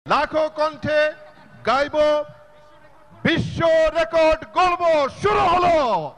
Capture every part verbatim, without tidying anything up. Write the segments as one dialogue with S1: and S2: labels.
S1: লাখো কণ্ঠে গাইব, বিশ্ব রেকর্ড গর্ব শুরু হলো।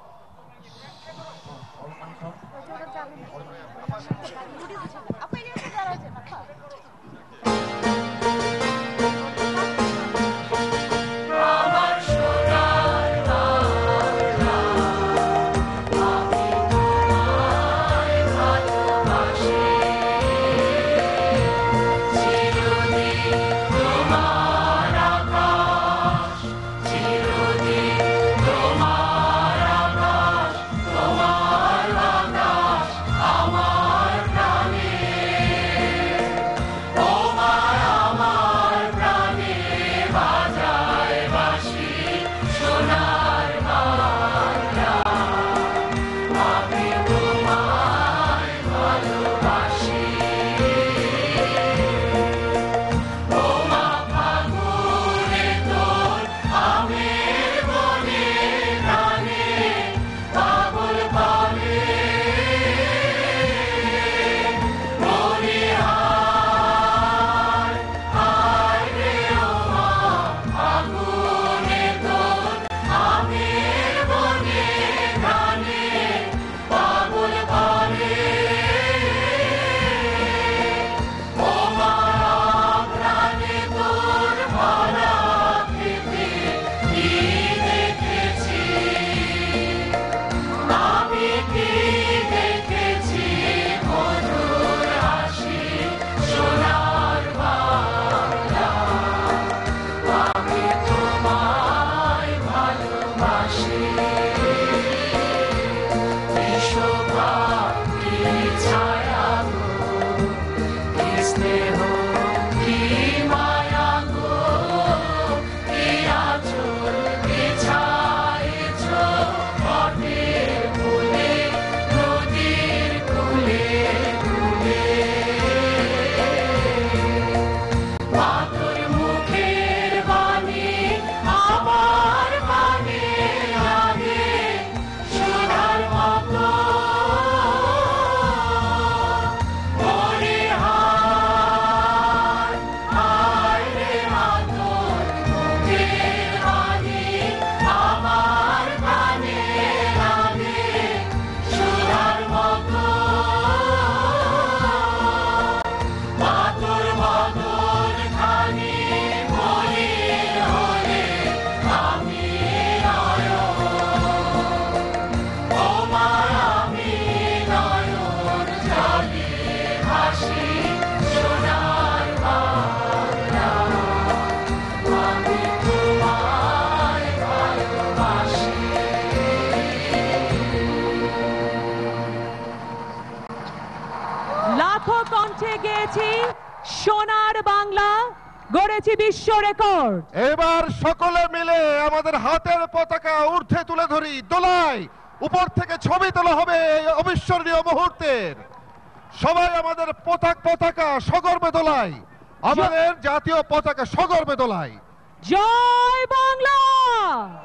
S2: লাখো কণ্ঠে গেয়েছি সোনার বাংলা, গড়েছি বিশ্ব রেকর্ড।
S1: এবার সকলে মিলে আমাদের হাতের পতাকা ঊর্ধ্বে তুলে ধরি, দোলাই উপর থেকে ছবি তোলা হবে এই অবিস্মরণীয় মুহূর্তের। সবাই আমাদের পতাক পতাকা সগর্বে দোলাই, আমাদের জাতীয় পতাকা সগর্বে দোলাই।
S2: জয় বাংলা।